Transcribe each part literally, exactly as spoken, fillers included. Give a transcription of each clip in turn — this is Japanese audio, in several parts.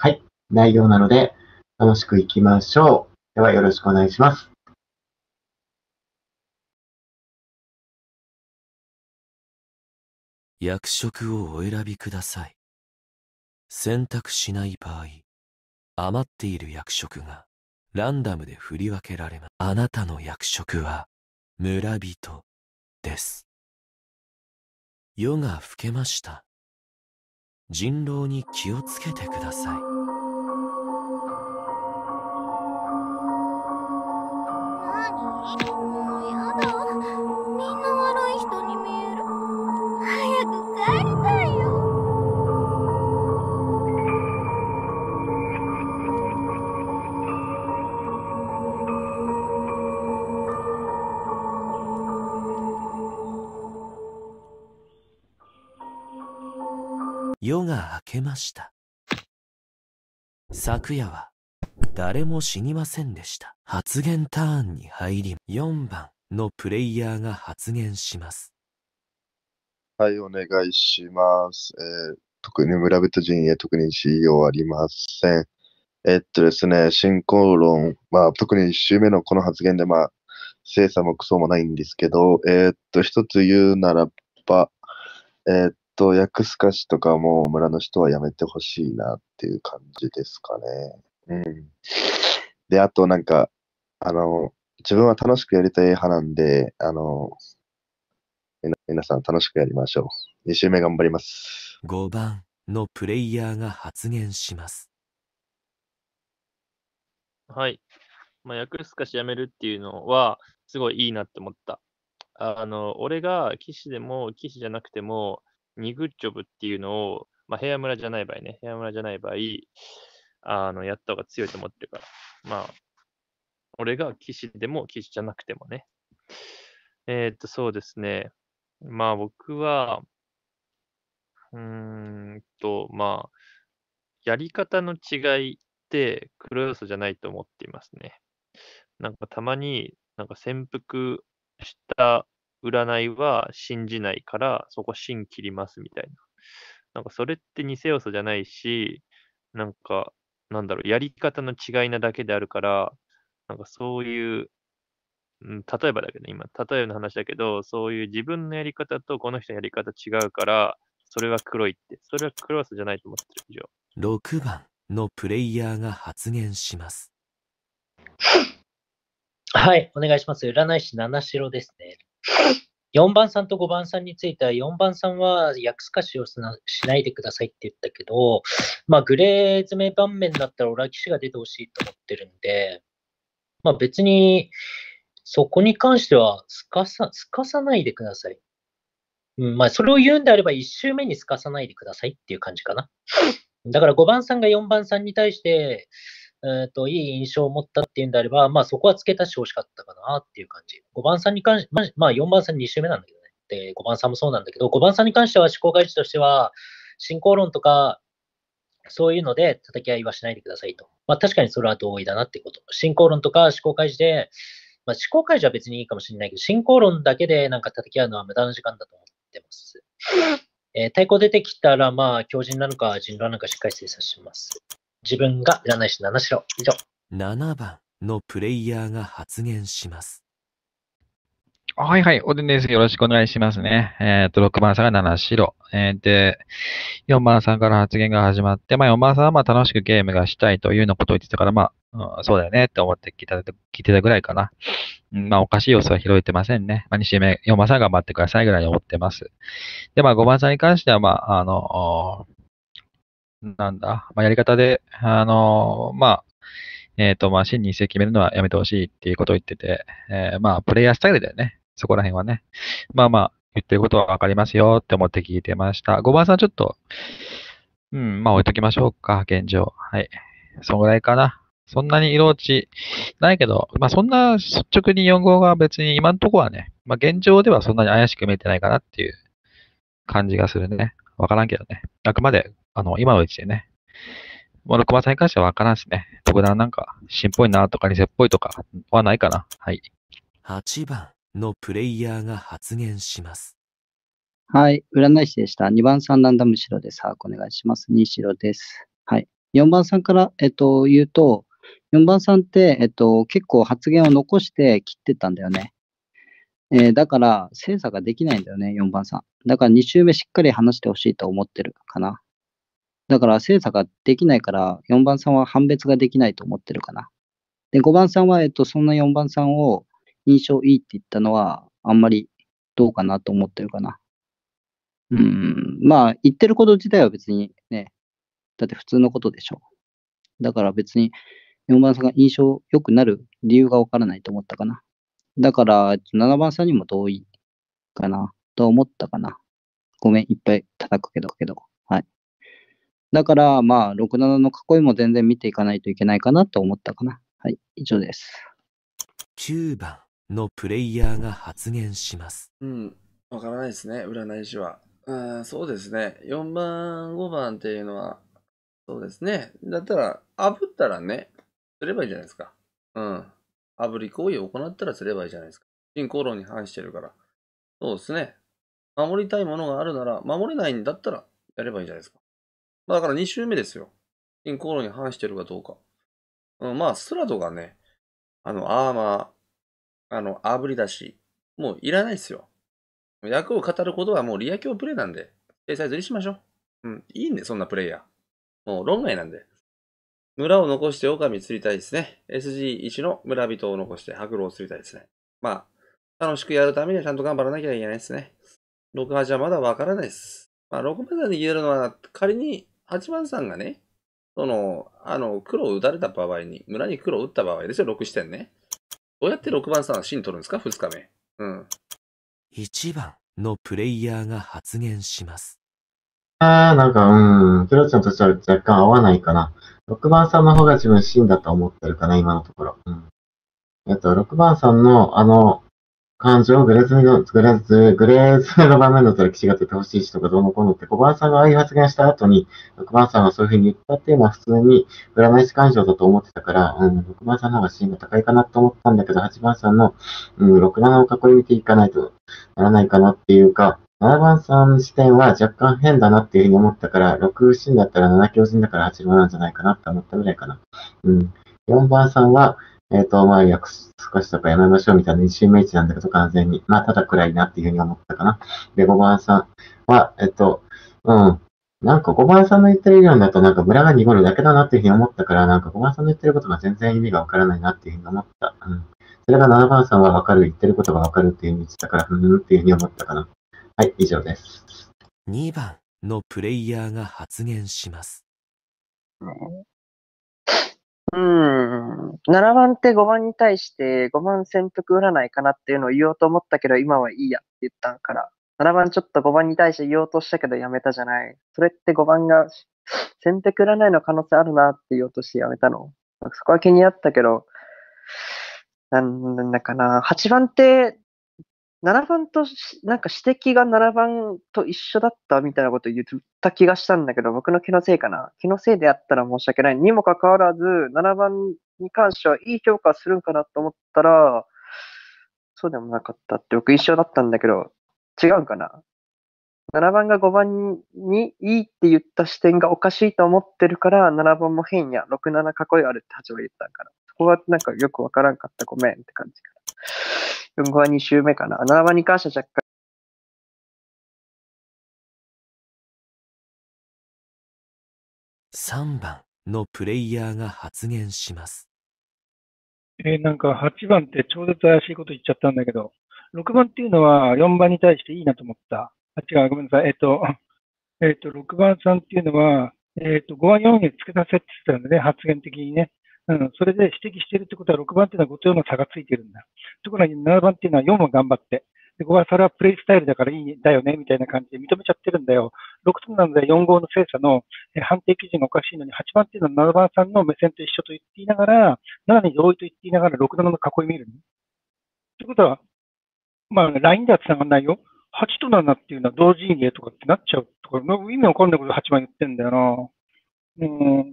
はい。内容なので、楽しくいきましょう。では、よろしくお願いします。 役職をお選びください。選択しない場合、余っている役職がランダムで振り分けられます。あなたの役職は村人です。夜が更けました。人狼に気をつけてください。 何？もうやだ。みんな悪い人に見える。早く帰りたいよ。 夜が明けました。昨夜は誰も死にませんでした。発言ターンに入り、よんばんのプレイヤーが発言します。 はい、お願いします。えー、特に村人陣営、特にしようありません。えっとですね、進行論、まあ、特にいっ週目のこの発言で、まあ、精査もクソもないんですけど、えーっと、一つ言うならば、えーっと、薬スカシとかも村の人はやめてほしいなっていう感じですかね。うん。で、あとなんか、あの、自分は楽しくやりたい派なんで、あの、みな皆さん楽しくやりましょう。に週目頑張ります。 ごばんのプレイヤーが発言します。 はい。まあ、役すかしやめるっていうのは、すごいいいなって思った。あの、俺が騎士でも騎士じゃなくても、ニグッジョブっていうのを、まあ、平野村じゃない場合ね、平野村じゃない場合、あの、やった方が強いと思ってるから。まあ、俺が騎士でも騎士じゃなくてもね。えーっと、そうですね。まあ僕は、うーんと、まあ、やり方の違いって黒要素じゃないと思っていますね。なんかたまに、なんか潜伏した占いは信じないから、そこ芯切りますみたいな。なんかそれって偽要素じゃないし、なんか、なんだろう、やり方の違いなだけであるから、なんかそういう、うん、例えばだけど、今、例えの話だけど、そういう自分のやり方とこの人のやり方違うから、それは黒いって、それは黒要素じゃないと思ってる以上。 ろくばんのプレイヤーが発言します。 はい、お願いします。占い師七城ですね。よんばんさんとごばんさんについては、よんばんさんは役透かしをしなしないでくださいって言ったけど、まあ、グレー詰め盤面だったらオラ騎士が出てほしいと思ってるんで、まあ別に、そこに関しては、すかさ、すかさないでください。うん、まあ、それを言うんであれば、いち周目にすかさないでくださいっていう感じかな。だからごばんさんがよんばんさんに対して、えっと、いい印象を持ったっていうんであれば、まあそこは付け足してほしかったかなっていう感じ。ごばんさんに関し、まあ、まあよんばんさんに周目なんだけどね。で、ごばんさんもそうなんだけど、ごばんさんに関しては思考開示としては、進行論とか、そういうので叩き合いはしないでくださいと。まあ確かにそれは同意だなってこと。進行論とか思考開示で、まあ思考開示は別にいいかもしれないけど、進行論だけでなんか叩き合うのは無駄な時間だと思ってます。えー、対抗出てきたら、まあ、強靭なのか人狼なのかしっかり精査します。自分が占い師七城。以上。 ななばんのプレイヤーが発言します。 はいはい、おでんです。よろしくお願いしますね。えっと、ろくばんさんが七白。えー、で、よんばんさんから発言が始まって、まあよんばんさんはまあ楽しくゲームがしたいというようなことを言ってたから、まあ、うん、そうだよねって思って聞いた、聞いてたぐらいかな。うん、まあおかしい要素は拾えてませんね。まあに週目、よんばんさん頑張ってくださいぐらいに思ってます。で、まあごばんさんに関しては、まあ、あの、なんだ、まあやり方で、あの、まあ、えっと、まあ、真に一世決めるのはやめてほしいっていうことを言ってて、えー、まあ、プレイヤースタイルだよね。そこら辺はね。まあまあ、言ってることはわかりますよって思って聞いてました。ごばんさんちょっと、うん、まあ置いときましょうか、現状。はい。そんぐらいかな。そんなに色落ちないけど、まあそんな率直によん号が別に今のところはね、まあ現状ではそんなに怪しく見えてないかなっていう感じがするね。わからんけどね。あくまで、あの、今のうちでね。もうろくばんさんに関してはわからんしね。特段なんか、新っぽいなとか偽っぽいとかはないかな。はい。 はちばんのプレイヤーが発言します。 はい、占い師でした。にばんさんランダム白です。把握お願いします。に白です。はい。 よんばんさんから、えっと、言うと、よんばんさんって、えっと、結構発言を残して切ってたんだよね。えーだから、精査ができないんだよね、よんばんさん。だからに周目しっかり話してほしいと思ってるかな。だから、精査ができないから、よんばんさんは判別ができないと思ってるかな。で、ごばんさんは、えっと、そんなよんばんさんを印象いいって言ったのは、あんまりどうかなと思ってるかな。うん、まあ、言ってること自体は別にね、だって普通のことでしょ。だから別によんばんさんが印象良くなる理由がわからないと思ったかな。だから、ななばんさんにも同意かな、と思ったかな。ごめん、いっぱい叩くけど、けど。はい。だから、まあ、ろく、ななの囲いも全然見ていかないといけないかなと思ったかな。はい、以上です。 きゅうばんのプレイヤーが発言します。 うん、わからないですね、占い師は。うん、そうですね。よんばん、ごばんっていうのは、そうですね。だったら、炙ったらね、すればいいじゃないですか。うん。炙り行為を行ったらすればいいじゃないですか。進行論に反してるから。そうですね。守りたいものがあるなら、守れないんだったら、やればいいじゃないですか。だからに周目ですよ。進行論に反してるかどうか。うん、まあ、ストラトがね、あの、アーマー、あの、炙りだし、もういらないですよ。役を語ることはもうリア強プレイなんで、制裁ずりしましょう。うん、いいんで、そんなプレイヤー。もう論外なんで。村を残して狼釣りたいですね。エスジーいち の村人を残して白狼を釣りたいですね。まあ、楽しくやるためにはちゃんと頑張らなきゃいけないですね。ろく、はちはまだわからないです。まあ、ろくばんさんに言えるのは、仮にはちばんさんがね、その、あの、黒を打たれた場合に、村に黒を打った場合ですよ、ろく視点ね。どうやってろくばんさんは芯取るんですか、ふつかめ。うん。 いちばんのプレイヤーが発言します。 あー、なんか、うん、クロちゃんとしては若干合わないかな。ろくばんさんの方が自分真だと思ってるかな、今のところ。うん。えっと、ろくばんさんの、あの、感情、グレーズの、グレーズ、グレーズの場面だったら騎士が出てほしいしとかどうのこうのって、ごばんさんがああいう発言した後に、ろくばんさんがそういうふうに言ったっていうのは普通に占い師感情だと思ってたから、うん、ろくばんさんの方が芯が高いかなと思ったんだけど、はちばんさんの、うん、ろく、ななを囲い見ていかないとならないかなっていうか、ななばんさん視点は若干変だなっていうふうに思ったから、ろく芯だったらなな強靭だからはちばんなんじゃないかなって思ったぐらいかな。うん。よんばんさんは、えっと、まあ、約少しとかやめましょうみたいな一周目位置なんだけど、完全に。まあ、ただ暗いなっていうふうに思ったかな。で、ごばんさんは、えっと、うん。なんかごばんさんの言ってるようだと、なんか村が濁るだけだなっていうふうに思ったから、なんかごばんさんの言ってることが全然意味がわからないなっていうふうに思った。うん。それがななばんさんはわかる、言ってることがわかるっていうふうに言ってたから、ふーんっていうふうに思ったかな。はい、以上です。 にばんのプレイヤーが発言します。 うーん。ななばんってごばんに対してごばん潜伏占いかなっていうのを言おうと思ったけど、今はいいやって言ったから。ななばんちょっとごばんに対して言おうとしたけどやめたじゃない。それってごばんが潜伏占いの可能性あるなって言おうとしてやめたの。なんかそこは気になったけど、なんだかな。はちばんってななばんとし、なんか指摘がななばんと一緒だったみたいなこと言った気がしたんだけど、僕の気のせいかな。気のせいであったら申し訳ない。にもかかわらず、ななばんに関してはいい評価するんかなと思ったら、そうでもなかったって僕一緒だったんだけど、違うんかな。ななばんがごばんにいいって言った視点がおかしいと思ってるから、ななばんも変や、ろく、なな囲いあるってはちばん言ったんかな。そこはなんかよくわからんかった。ごめんって感じかな。よんばんはに周目かな。ななばんに関しては若干さんばんのプレイヤーが発言します。 えーなんかはちばんって超絶怪しいこと言っちゃったんだけど、ろくばんっていうのはよんばんに対していいなと思った。あ、違う、ごめんなさい。えっと、えっと、ろくばんさんっていうのは、えっと、ごはよんに付け出せって言ってたよね、発言的にね。うん、それで指摘してるってことは、ろくばんっていうのはごとよんの差がついてるんだ。ところがななばんっていうのはよんは頑張って。で、ごはそれはプレイスタイルだからいいんだよね、みたいな感じで認めちゃってるんだよ。ろくとななでよんごの精査のえ判定基準がおかしいのに、はちばんっていうのはななばんさんの目線と一緒と言っていながら、ななに同意と言っていながらろくななの囲い見るの。ってことは、まあ、ライン では繋がんないよ。はちとななっていうのは同陣営とかってなっちゃうとか、なんか意味わかんないことはちばん言ってんだよな。うん、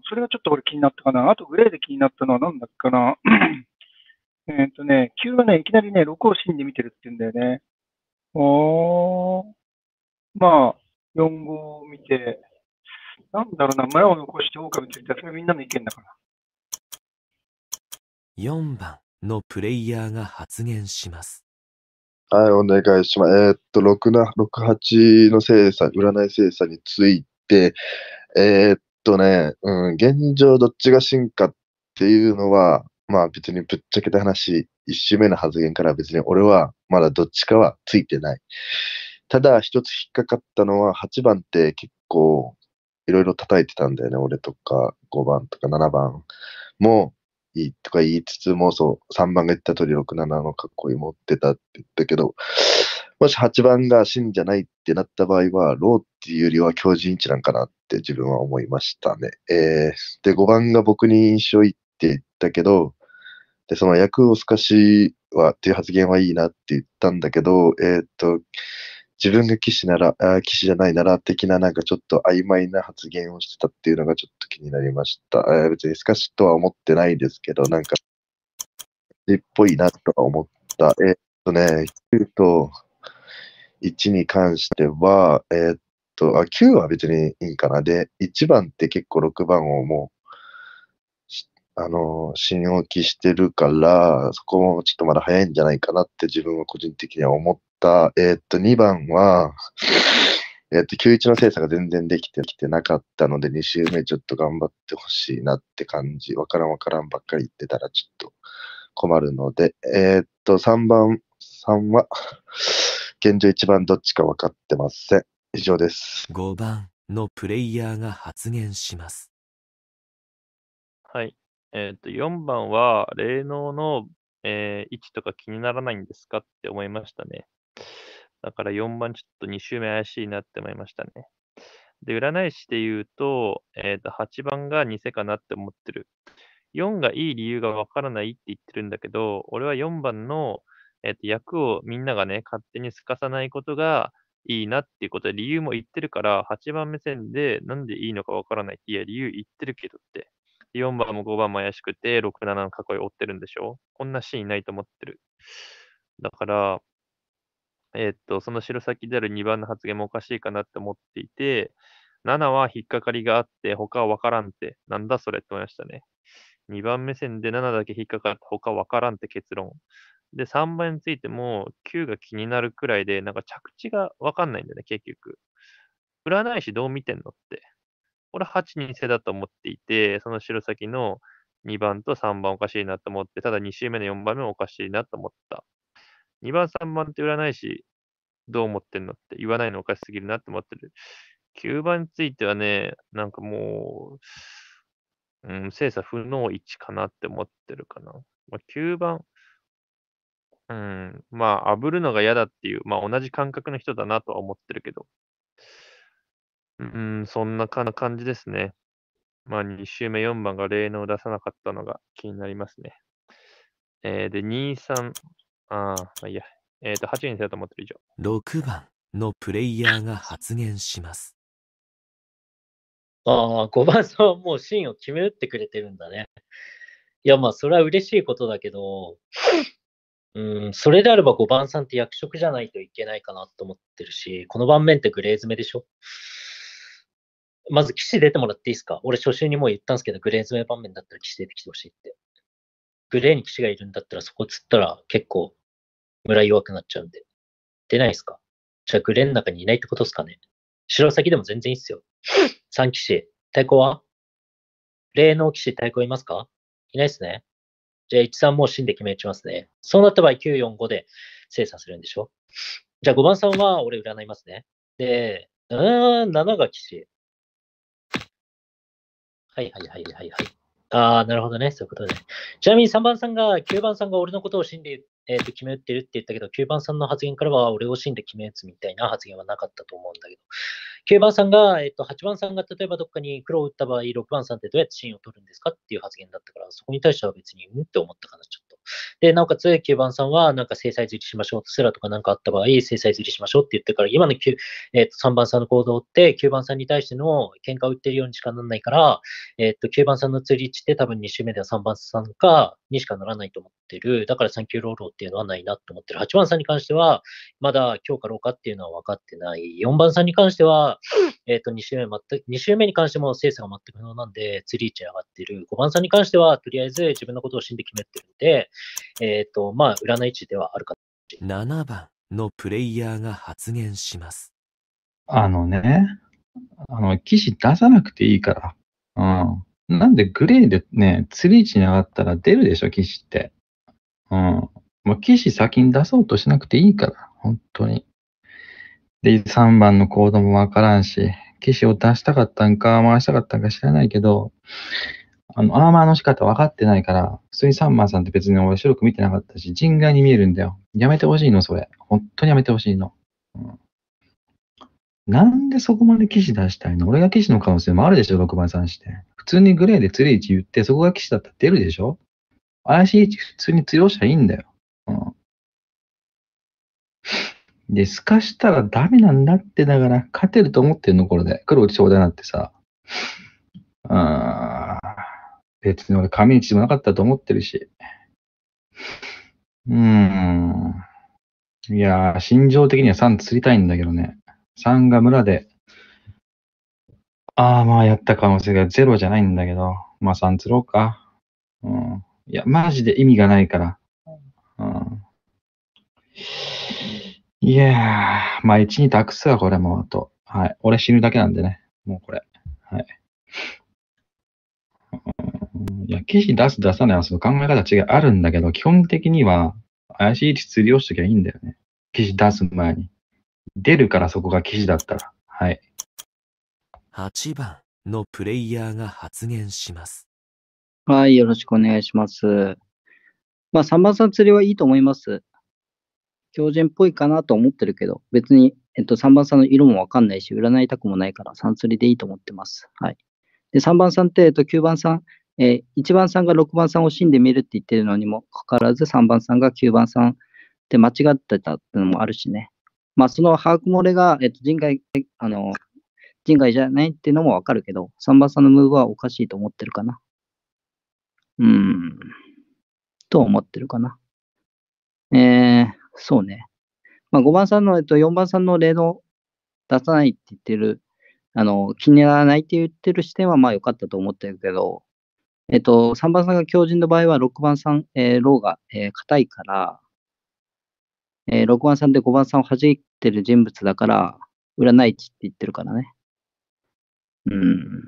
それがちょっと俺気になったかな。あとグレーで気になったのはなんだっけかな。えっとね、きゅうはね、いきなりね、ろくを芯で見てるって言うんだよね。おー。まあ、よんごを見て、 なんだろうな、村を残して狼については、それみんなの意見だから。 よんばんのプレイヤーが発言します。 はい、お願いします。えーっと、ろくな、ろく、はちの精査、占い精査について、えーっとね、うん、現状どっちが進化っていうのは、まあ別にぶっちゃけた話、一周目の発言から別に俺はまだどっちかはついてない。ただ一つ引っかかったのははちばんって結構いろいろ叩いてたんだよね。俺とかごばんとかななばんもいいとか言いつつも、そう、さんばんが言った通りろく、ななのかっこいい持ってたって言ったけど、もしはちばんが真じゃないってなった場合は、ローっていうよりは強靭値なんかなって自分は思いましたね。えー、で、ごばんが僕に印象いいって言ったけど、で、その役を透かしはっていう発言はいいなって言ったんだけど、えーっと、自分が騎士なら、あー騎士じゃないなら的ななんかちょっと曖昧な発言をしてたっていうのがちょっと気になりました。えー別に透かしとは思ってないですけど、なんか、っぽいなとは思った。えーっとね、きゅうといちに関しては、えーっと、あ、きゅうは別にいいかな。で、いちばんって結構ろくばんをもう、しあのー、信用期してるから、そこもちょっとまだ早いんじゃないかなって自分は個人的には思った。えーっと、にばんは、えーっと、きゅういちの精査が全然できてきてなかったので、に周目ちょっと頑張ってほしいなって感じ。わからんわからんばっかり言ってたらちょっと困るので、えーっと、さんばん、さんは、現状一番どっちか分かってません。以上です。 ごばんのプレイヤーが発言します。 はい。えっと、よんばんは、霊能の、えー位置とか気にならないんですかって思いましたね。だからよんばんちょっとに周目怪しいなって思いましたね。で、占い師で言うと、えっと、はちばんが偽かなって思ってる。よんがいい理由がわからないって言ってるんだけど、俺はよんばんの、えっと、役をみんながね、勝手に透かさないことがいいなっていうことで理由も言ってるから、はちばん目線でなんでいいのかわからないって、いや、理由言ってるけどって。よんばんもごばんも怪しくて、ろく、ななの囲い追ってるんでしょ？こんなシーンないと思ってる。だから、えーっと、その白先であるにばんの発言もおかしいかなって思っていて、ななは引っかかりがあって、他はわからんって、なんだそれって思いましたね。にばん目線でななだけ引っかかって、他わからんって結論。で、さんばんについてもきゅうが気になるくらいで、なんか着地がわかんないんだよね、結局。占い師どう見てんのって。俺はちにせだと思っていて、その白先のにばんとさんばんおかしいなと思って、ただに周目のよんばんめもおかしいなと思った。にばん、さんばんって占い師どう思ってんのって言わないのおかしすぎるなって思ってる。きゅうばんについてはね、なんかもう、うん、精査不能位置かなって思ってるかな。まあ、きゅうばん、うん、まあ、炙るのが嫌だっていう、まあ、同じ感覚の人だなとは思ってるけど、うん、そんなかな感じですね。まあ、に周目よんばんが霊能を出さなかったのが気になりますね。えー、で、に、さん、あー、まあいいや。えっ、と、はちにせようと思ってる以上。 ろくばんのプレイヤーが発言します。 ああ、ごばんさんはもうシーンを決め打ってくれてるんだね。いや、まあ、それは嬉しいことだけど、うん、それであればごばんさんって役職じゃないといけないかなと思ってるし、この盤面ってグレー詰めでしょ？まず騎士出てもらっていいですか？俺初週にもう言ったんですけど、グレー詰め盤面だったら騎士出てきてほしいって。グレーに騎士がいるんだったらそこ釣ったら結構村弱くなっちゃうんで。出ないですか？じゃあグレーの中にいないってことですかね？白先でも全然いいっすよ。さん騎士。対抗は霊能騎士対抗いますか？いないっすね。じゃあいちさんもう死んで決め打ちますね。そうなった場合きゅうよんごで精査するんでしょ？じゃあごばんさんは俺占いますね。で、うーん、ななが騎士。はいはいはいはいはい。ああ、なるほどね。そういうことね。ちなみにさんばんさんが、きゅうばんさんが俺のことを死んで、えーと決め打ってるって言ったけど、きゅうばんさんの発言からは俺を死んで決め打つみたいな発言はなかったと思うんだけど、きゅうばんさんが、えっと、はちばんさんが例えばどっかに黒を打った場合、ろくばんさんってどうやってシーンを取るんですかっていう発言だったから、そこに対しては別に、うんって思ったかな、ちょっと。で、なおかつきゅうばんさんは、なんか制裁釣りしましょう、スラとかなんかあった場合、制裁釣りしましょうって言ってから、今のきゅう、えっと、さんばんさんの行動ってきゅうばんさんに対しての喧嘩を売ってるようにしかなんないから、えっと、きゅうばんさんの釣り位置って多分に周目ではさんばんさんか、 にしかならないと思ってる。だからさん級ローローっていうのはないなと思ってる。はちばんさんに関しては、まだ強かろうかっていうのは分かってない。よんばんさんに関しては、えっと、に周目全く、に周目に関しても精査が全く不能なんで、ツリーチ上がってる。ごばんさんに関しては、とりあえず自分のことを信じて決めてるんで、えっと、まあ、占い値ではあるかななばんのプレイヤーが発言します。 あのね、あの、騎士出さなくていいから。うん。なんでグレーでね、釣り位置に上がったら出るでしょ、騎士って。うん。もう騎士先に出そうとしなくていいから、本当に。で、さんばんのコードもわからんし、騎士を出したかったんか、回したかったんか知らないけど、あの、アーマーの仕方分かってないから、普通にさんばんさんって別に俺白く見てなかったし、人外に見えるんだよ。やめてほしいの、それ。本当にやめてほしいの。うん、なんでそこまで騎士出したいの？俺が騎士の可能性もあるでしょ、ろくばんさんして。普通にグレーで釣り位置言って、そこが騎士だったら出るでしょ？怪しい位置普通に強しゃいいんだよ。うん。で、透かしたらダメなんだって、だから、勝てると思ってんの、これで。黒打ちちょうだいなってさ。あー、別に俺、神打ちでもなかったと思ってるし。うーん。いやー、心情的にはさん釣りたいんだけどね。さんが村で、ああ、まあやった可能性がゼロじゃないんだけど、まあさん釣ろうか。うん。いや、マジで意味がないから。うん。いやー、まあいちに託すわ、これもうと。はい。俺死ぬだけなんでね。もうこれ。はい。いや、騎士出す出さないはその考え方違いあるんだけど、基本的には怪しい位置釣りをしときゃいいんだよね。騎士出す前に。出るからそこが騎士だったら。はい。 はちばんのプレイヤーが発言します。 はい、よろしくお願いします。まあ、さんばんさん釣りはいいと思います。強靭っぽいかなと思ってるけど、別に、えっと、さんばんさんの色もわかんないし、占いたくもないから、さん釣りでいいと思ってます。はい。で、さんばんさんって、えっと、きゅうばんさん、えー、いちばんさんがろくばんさんを死んで見るって言ってるのにもかかわらず、さんばんさんがきゅうばんさんって間違ってたってのもあるしね。まあ、その把握漏れが、えっと、人外、あの、人外じゃないっていうのもわかるけど、さんばんさんのムーブはおかしいと思ってるかな。うーん。と思ってるかな。えー、そうね。まあ、ごばんさんの、えっと、よんばんさんの例の出さないって言ってる、あの、気にならないって言ってる視点はまあ良かったと思ってるけど、えっと、さんばんさんが強靭の場合はろくばんさん、えー、ローが、えー、硬いから、えー、ろくばんさんでごばんさんを弾いてる人物だから、占い値って言ってるからね。うーん。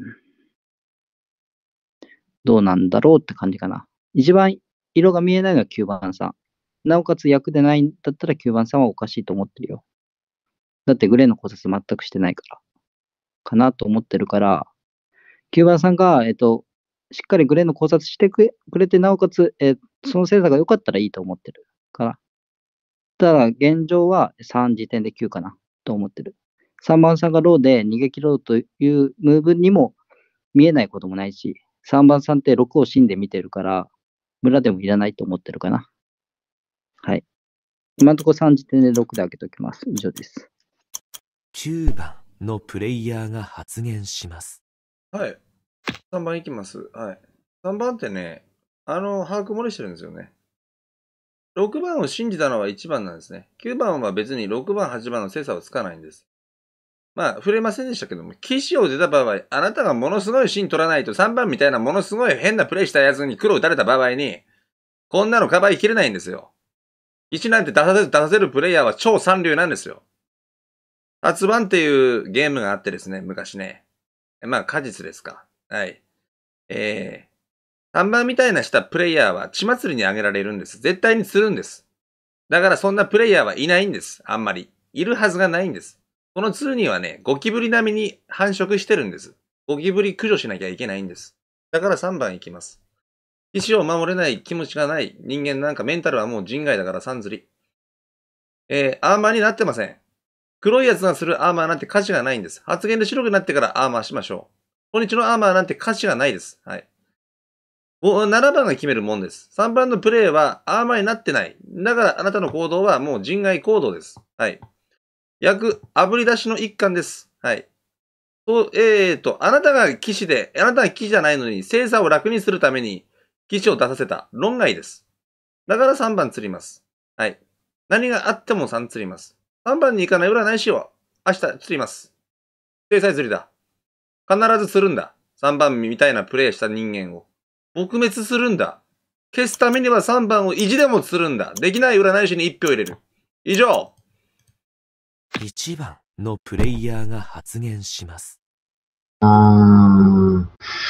どうなんだろうって感じかな。一番色が見えないのはきゅうばんさん。なおかつ役でないんだったらきゅうばんさんはおかしいと思ってるよ。だってグレーの考察全くしてないから。かなと思ってるから、きゅうばんさんが、えっと、しっかりグレーの考察してくれて、なおかつ、えー、その精査が良かったらいいと思ってるから。ただ、現状はさん時点できゅうかなと思ってる。さんばんさんがローで逃げ切ろうというムーブにも見えないこともないし、さんばんさんってろくを死んで見てるから、村でもいらないと思ってるかな。はい。今のところさん時点でろくで開けておきます。以上です。 きゅうばんのプレイヤーが発言します。 はい。さんばんいきます。はい。さんばんってね、あの、把握漏れしてるんですよね。ろくばんを信じたのはいちばんなんですね。きゅうばんは別にろくばん、はちばんの精査はつかないんです。まあ、触れませんでしたけども、騎士を出た場合、あなたがものすごいシーン取らないとさんばんみたいなものすごい変なプレイしたやつに黒打たれた場合に、こんなのカバーきれないんですよ。いちなんて出させる、出させるプレイヤーは超三流なんですよ。発番っていうゲームがあってですね、昔ね。まあ、果実ですか。はい。えー、さんばんみたいなしたプレイヤーは血祭りにあげられるんです。絶対にするんです。だからそんなプレイヤーはいないんです。あんまり。いるはずがないんです。このツーにはね、ゴキブリ並みに繁殖してるんです。ゴキブリ駆除しなきゃいけないんです。だからさんばんいきます。意志を守れない気持ちがない人間なんかメンタルはもう人外だからさん釣り。えー、アーマーになってません。黒いやつがするアーマーなんて価値がないんです。発言で白くなってからアーマーしましょう。今日のアーマーなんて価値がないです。はい。ななばんが決めるもんです。さんばんのプレイはアーマーになってない。だからあなたの行動はもう人外行動です。はい。役、炙り出しの一環です。はい。と、えーと、あなたが騎士で、あなたが騎士じゃないのに、精査を楽にするために、 騎士を出させた。論外です。だからさんばん釣ります。はい。何があってもさん釣ります。さんばんに行かない占い師を明日釣ります。制裁釣りだ。必ず釣るんだ。さんばんみたいなプレイした人間を。撲滅するんだ。消すためにはさんばんを意地でも釣るんだ。できない占い師にいち票入れる。以上。 いちばんのプレイヤーが発言します。 うーん。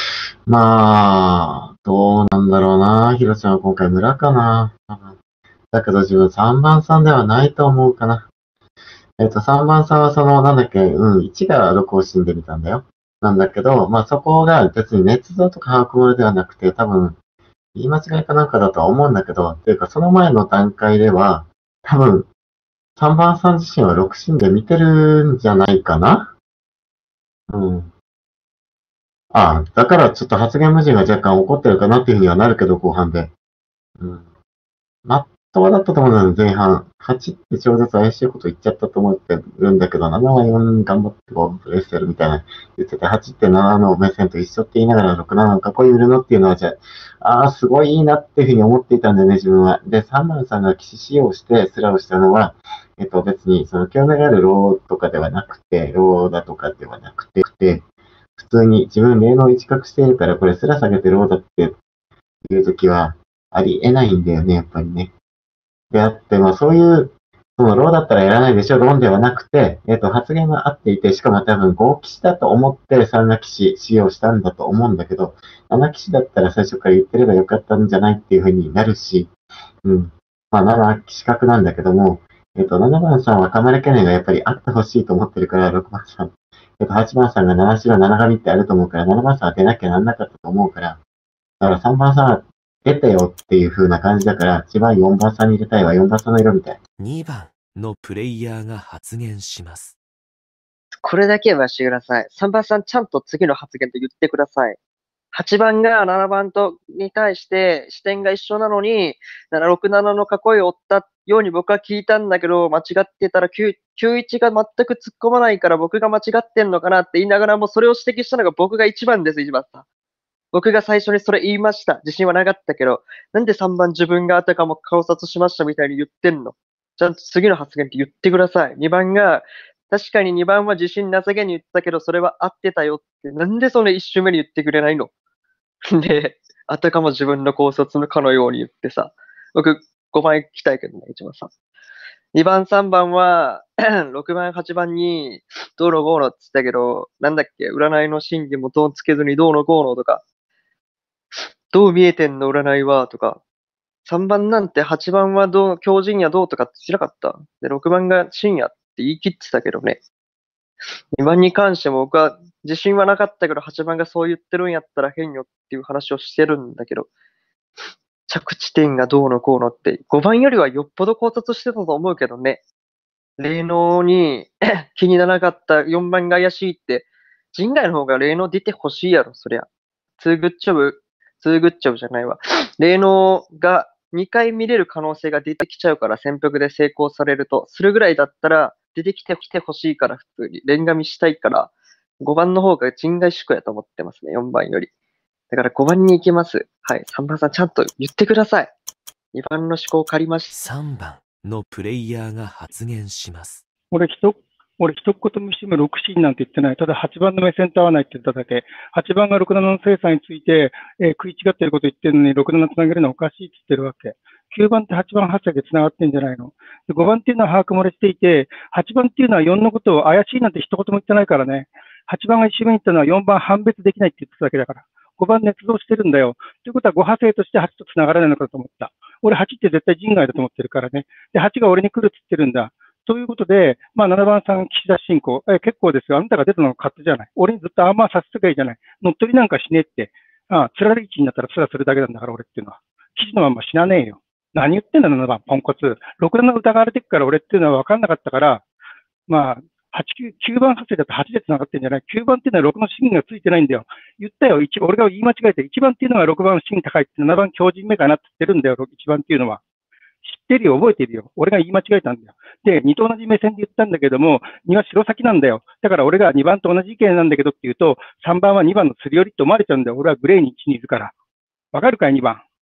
まあ、どうなんだろうな。ヒロちゃんは今回村かな。多分だけど自分さんばんさんではないと思うかな。えっと、さんばんさんはその、なんだっけ、うん、いちがろくを死んでみたんだよ。なんだけど、まあそこが別に捏造とか把握漏れではなくて、多分、言い間違いかなんかだとは思うんだけど、っていうかその前の段階では、多分、さんばんさん自身はろく死んで見てるんじゃないかな。うん。ああ、だからちょっと発言無人が若干怒ってるかなっていうふうにはなるけど、後半で。うん。まっとうだったと思うのよ、前半。はちって超絶怪しいこと言っちゃったと思ってるんだけど、ななはよん頑張ってこう、プレイしてるみたいな言ってて、はちってななの目線と一緒って言いながらろく、ななの囲い売るのっていうのは、じゃあ、ああ、すごいいいなっていうふうに思っていたんだよね、自分は。で、さんばんさんが騎士使用してスラをしたのは、えっと別に、その興味があるローとかではなくて、ローだとかではなくて、普通に自分霊能一覚しているから、これスラ下げてローだっていうときは、ありえないんだよね、やっぱりね。であって、まあそういう、そのローだったらやらないでしょ、論ではなくて、えっと、発言があっていて、しかも多分ご騎士だと思ってさんが騎士使用したんだと思うんだけど、なな騎士だったら最初から言ってればよかったんじゃないっていうふうになるし、うん。まあなな騎士格なんだけども、えっと、ななばんさんはかまれ懸念がやっぱりあってほしいと思ってるから、ろくばんさん。えっと、はちばんさんがなな白なな神ってあると思うから、ななばんさんは出なきゃなんなかったと思うから、だからさんばんさんは出てよっていう風な感じだから、一番よんばんさんに入れたいわ、よんばんさんの色みたい。 にばんのプレイヤーが発言します。 これだけはしてください。さんばんさんちゃんと次の発言と言ってください。はちばんがななばんとに対して視点が一緒なのに、ななろくななの囲いを追ったように僕は聞いたんだけど、間違ってたらきゅうきゅういちが全く突っ込まないから僕が間違ってんのかなって言いながらも、それを指摘したのが僕がいちばんです、いちばんさん。僕が最初にそれ言いました。自信はなかったけど、なんでさんばん自分があたかも考察しましたみたいに言ってんの？ちゃんと次の発言って言ってください。にばんが、確かににばんは自信なさげに言ったけど、それは合ってたよって、なんでそのいち周目に言ってくれないの？で、あたかも自分の考察のかのように言ってさ、僕ごばん行きたいけどね、一番さ。にばん、さんばんは、ろくばん、はちばんに、どうのこうのって言ったけど、なんだっけ、占いの真偽もどうつけずにどうのこうのとか、どう見えてんの占いはとか、さんばんなんてはちばんはどう、強靭やどうとかってしなかった。で、ろくばんが深夜って言い切ってたけどね。にばんに関しても僕は自信はなかったけど、はちばんがそう言ってるんやったら変よっていう話をしてるんだけど、着地点がどうのこうのって、ごばんよりはよっぽど考察してたと思うけどね。霊能に気にならなかったよんばんが怪しいって、人外の方が霊能出てほしいやろ、そりゃ。ツーグッジョブ、ツーグッジョブじゃないわ。霊能がにかい見れる可能性が出てきちゃうから、潜伏で成功されると。するぐらいだったら、出てきてきてほしいから、普通に。連紙したいから、ごばんの方が人外宿やと思ってますね、よんばんより。だからごばんに行きます。はい、さんばんさんちゃんと言ってください。にばんの思考を借りました。 さんばんのプレイヤーが発言します。 俺、ひと、俺、一言もしてもろくシーンなんて言ってない。ただはちばんの目線と合わないって言っただけ。はちばんがろくななの精査について、えー食い違ってること言ってるのに、ろくななつなげるのはおかしいって言ってるわけ。きゅうばんってはちばんはちだけ繋がってんじゃないの。でごばんっていうのは把握漏れしていて、はちばんっていうのはよんのことを怪しいなんて一言も言ってないからね。はちばんが一周目に言ったのはよんばん判別できないって言ってただけだから。ごばん捏造してるんだよ。ということはご派生としてはちと繋がらないのかと思った。俺はちって絶対人外だと思ってるからね。で、はちが俺に来るって言ってるんだ。ということで、まあ、ななばんさん、岸田進行、え結構ですよ。あんたが出たのが勝手じゃない。俺にずっとアーマーさせとけばいいじゃない。乗っ取りなんかしねえって。ああ、つられ一になったらつらするだけなんだから、俺っていうのは。記事のまんま死なねえよ。何言ってんだ、ななばん、ポンコツ。ろくなな疑われてくから俺っていうのは分かんなかったから、まあ、はち、きゅう、きゅうばん派生だとはちで繋がってんじゃない。きゅうばんっていうのはろくのシーンがついてないんだよ。言ったよ。一俺が言い間違えて、いちばんっていうのはろくばんのシーン高いって、ななばん強靭目かなって言ってるんだよ、いちばんっていうのは。知ってるよ、覚えてるよ。俺が言い間違えたんだよ。で、にと同じ目線で言ったんだけども、には白先なんだよ。だから俺がにばんと同じ意見なんだけどって言うと、さんばんはにばんの釣り寄りって思われちゃうんだよ。俺はグレーにいちにいるから。わかるかい、にばん。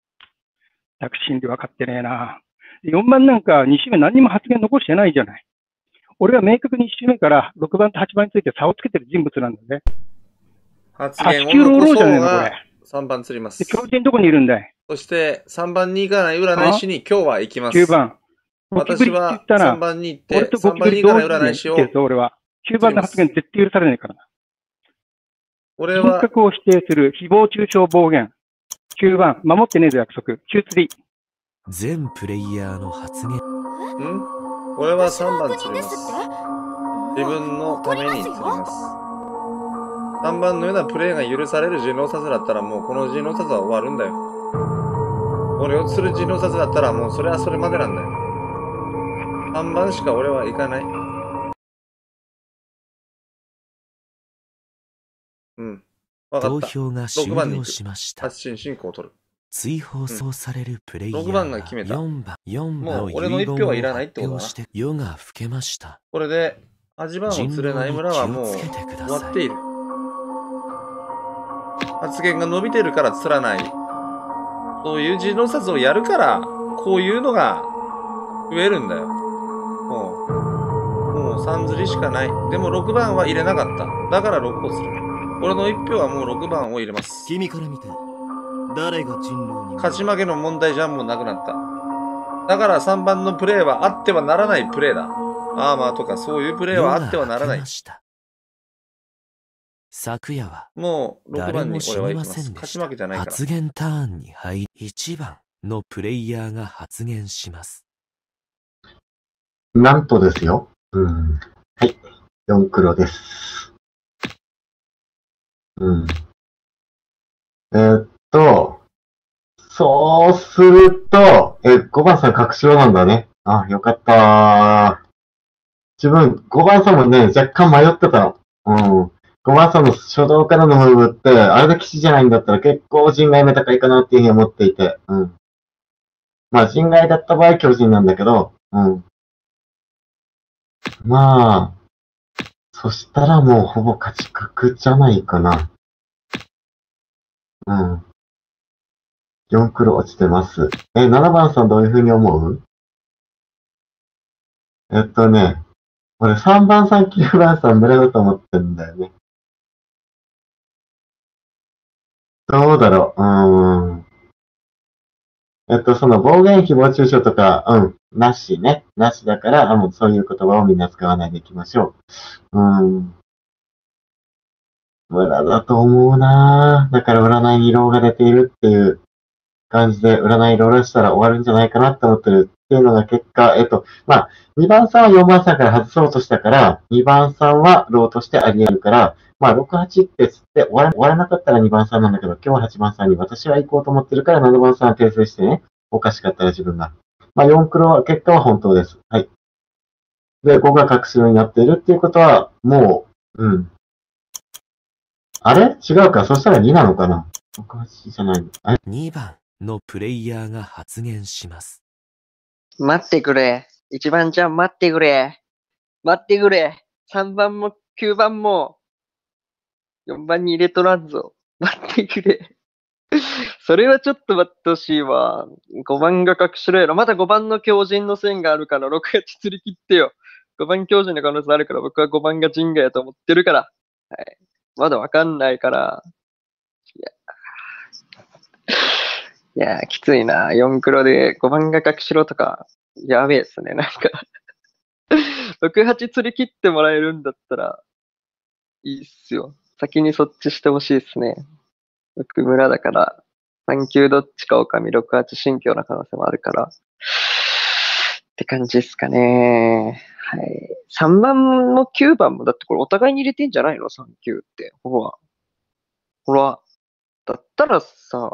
全く心理分かってねえな。よんばんなんかに周目何にも発言残してないじゃない。俺は明確にいち周目からろくばんとはちばんについて差をつけてる人物なんだね。 発言をはちきゅうローローじゃねえ残そうがのこれ。 さんばん釣りまで、 す。 強靭どこにいるんだい？ そしてさんばんに行かない占い師に今日は行きまきゅうす。 ばん。ゴキブリって言私はったさんな。 ばんに行っ俺て、3 とゴキブリ番に行か同時にない占い師を言ってるぞ、俺は。きゅうばんの発言絶対許されないからな。人俺は、 格を否定する誹謗中傷暴言。きゅうばん、守ってねえぞ約束。きゅう釣り。 全プレイヤーの発言。 ん俺はさんばん私釣ります。 は悪人ですって自分のために釣ります。さんばんのようなプレーが許される人狼殺だったらもうこの人狼殺は終わるんだよ。俺を釣る人狼殺だったらもうそれはそれまでなんだよ。さんばんしか俺は行かない。うん。わか投った。 票が終ろくばんに了行く。 しました。 発信進行を取る。 追放送されるプレイヤーろくばんが決めたよんばん、よんばんをもう俺の一票はいらないってことだな発表して夜が更けました。 これで、はちばんを釣れない村はもう人狼に気をつけてください終わっている。発言が伸びてるから釣らない。そういう人狼殺をやるから、こういうのが増えるんだよ。もう、もうさん釣りしかない。でもろくばんは入れなかった。だからろくをする。俺のいち票はもうろくばんを入れます。 君から見て、誰が人狼に勝ち負けの問題じゃもうなくなった。だからさんばんのプレーはあってはならないプレーだ。アーマーとかそういうプレーはあってはならない。 昨夜はもうろくばんに誰も死にま俺は行きます。 せんでした勝ち負けじゃ。ないから。 発言ターンに入りいちばんのプレイヤーが発言します。 なんとですよ。うん。はい。よん黒です。うん。えーっと、そうすると、え、ごばんさん隠し色なんだね。あ、よかったー。自分、ごばんさんもね、若干迷ってたの。うん。ごばんさんの初動からのムーブって、あれで騎士じゃないんだったら結構人外目高いかなっていうふうに思っていて。うん。まあ人外だった場合巨人なんだけど、うん。まあ、そしたらもうほぼ勝ち確じゃないかな。うん。よん黒落ちてます。え、ななばんさんどういうふうに思う？えっとね、俺さんばんさん、きゅうばんさん村だと思ってんだよね。どうだろう。うーん。えっと、その暴言、誹謗中傷とか、うん、なしね。なしだから、あもうそういう言葉をみんな使わないでいきましょう。うーん。村だと思うなぁ。だから占いに色が出ているっていう感じで、占い色出したら終わるんじゃないかなって思ってるっていうのが結果、えっと、まあ、にばんさんはよんばんさんから外そうとしたから、にばんさんはローとしてあり得るから、まあ、ろく、はちってつって終わら終わらなかったらにばんさんなんだけど、今日ははちばんさんに私は行こうと思ってるから、ななばんさんは訂正してね。おかしかったら自分が。まあ、よん黒は、結果は本当です。はい。で、ごが隠し色になっているっていうことは、もう、うん。あれ違うか。そしたらになのかな。ろく、はちじゃない。あれにばんのプレイヤーが発言します。 待ってくれ。いちばんちゃん待ってくれ。待ってくれ。さんばんもきゅうばんもよんばんに入れとらんぞ。待ってくれ。それはちょっと待ってほしいわ。ごばんが隠しろやろ。まだごばんの強靭の線があるから、ろくがつ釣り切ってよ。ごばん強靭の可能性あるから、僕はごばんが人外やと思ってるから。はい。まだわかんないから。いや、いやきついな。よん黒でごばんが隠しろとか、やべえっすね。なんかろく、はち釣り切ってもらえるんだったら、いいっすよ。先にそっちしてほしいっすね。ろく村だから、さん級どっちかおかみ、ろく、はち新居の可能性もあるから、って感じですかね。はい。さんばんもきゅうばんも、だってこれお互いに入れてんじゃないの ?さん 級って。ほら。ほら。だったらさ、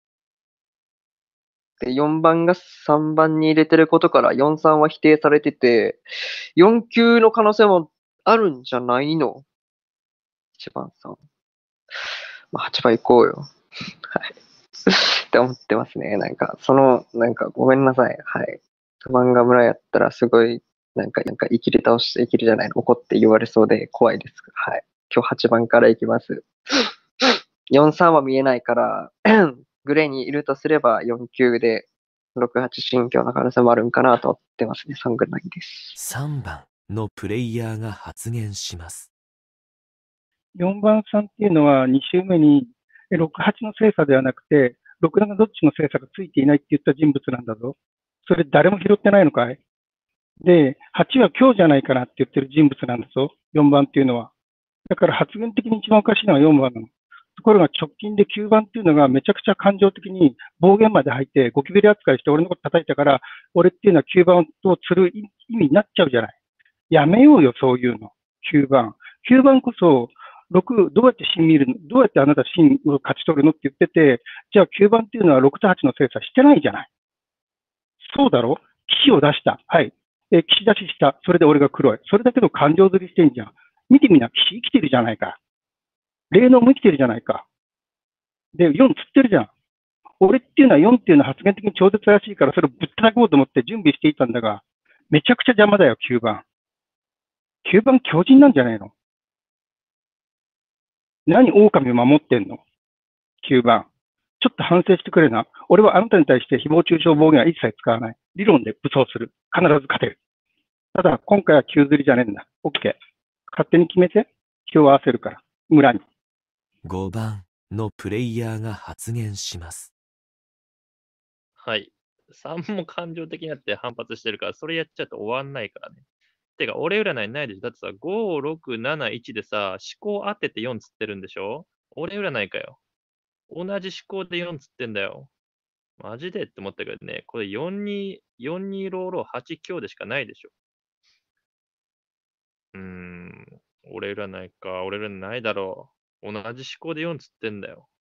で、よんばんがさんばんに入れてることから、よん、さんは否定されてて、よん級の可能性もあるんじゃないの ?いち 番さん。まあ、はちばん行こうよ。はい。って思ってますね。なんか、その、なんか、ごめんなさい。はい。漫画村やったらすごい、なんか、なんか、生きり倒して、生きりじゃないの、怒って言われそうで怖いです。はい。今日はちばんから行きます。よん、さんは見えないから、グレーにいるとすればよん級でろく、はち新強の可能性もあるんかなと思ってますね。そんぐらいです。 さんばんのプレイヤーが発言します。 よんばんさんっていうのはに周目にろく、はちの精査ではなくて、ろく、ななどっちの精査がついていないって言った人物なんだぞ。それ誰も拾ってないのかい？で、はちは今日じゃないかなって言ってる人物なんだぞ。よんばんっていうのは。だから発言的に一番おかしいのはよんばんなの。ところが直近できゅうばんっていうのがめちゃくちゃ感情的に暴言まで入ってゴキブリ扱いして俺のこと叩いたから、俺っていうのはきゅうばんを釣る意味になっちゃうじゃない。やめようよ、そういうの。きゅうばん。きゅうばんこそ、ろく、どうやって芯見るの？どうやってあなた芯を勝ち取るのって言ってて、じゃあきゅうばんっていうのはろくとはちの精査してないじゃない。そうだろ？騎士を出した。はい。え、騎士出しした。それで俺が黒い。それだけど感情釣りしてんじゃん。見てみな、騎士生きてるじゃないか。霊能も生きてるじゃないか。で、よん釣ってるじゃん。俺っていうのはよんっていうのは発言的に超絶怪しいから、それをぶったたこうと思って準備していたんだが、めちゃくちゃ邪魔だよ、きゅうばん。きゅうばん強靭なんじゃないの？何狼を守ってんの？ きゅう 番。ちょっと反省してくれな。俺はあなたに対して誹謗中傷暴言は一切使わない。理論で武装する。必ず勝てる。ただ、今回は急釣りじゃねえんだ。OK。勝手に決めて。票を合わせるから。村に。 ごばんのプレイヤーが発言します。 はい。さんも感情的になって反発してるから、それやっちゃうと終わんないからね。てか、俺占いないでしょ。だってさ、ご、ろく、なな、いちでさ、思考当ててよんつってるんでしょ？俺占いかよ。同じ思考でよんつってんだよ。マジでって思ったけどね、これよんに、よんにローローはち強でしかないでしょ。うーん、俺占いか、俺占いないだろう。同じ思考でよんつってんだよ。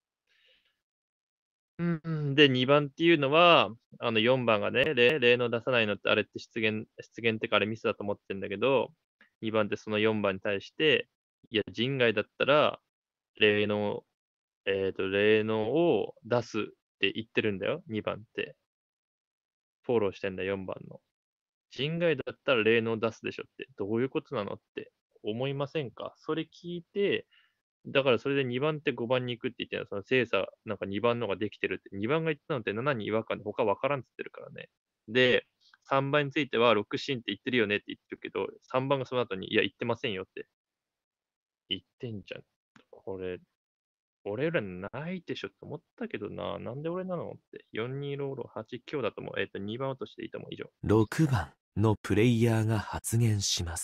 うん、で、にばんっていうのは、あのよんばんがね、例例の出さないのってあれって出現、出現ってかあれミスだと思ってんだけど、にばんってそのよんばんに対して、いや、人外だったら、例の、えっ、と、例のを出すって言ってるんだよ、にばんって。フォローしてんだよ、よんばんの。人外だったら例のを出すでしょって、どういうことなのって思いませんか？それ聞いて、だからそれでにばんってごばんに行くって言ってるのは、その精査、なんかにばんのができてるって、にばんが言ったのってななに違和感で他分からんって言ってるからね。で、さんばんについてはろく進って言ってるよねって言ってるけど、さんばんがその後に、いや、言ってませんよって言ってんじゃん。これ、俺らないでしょって思ったけどな、なんで俺なのって。よんにローローはち強だと思う。えっ、と、にばん落としていたもん以上。 ろくばんのプレイヤーが発言します。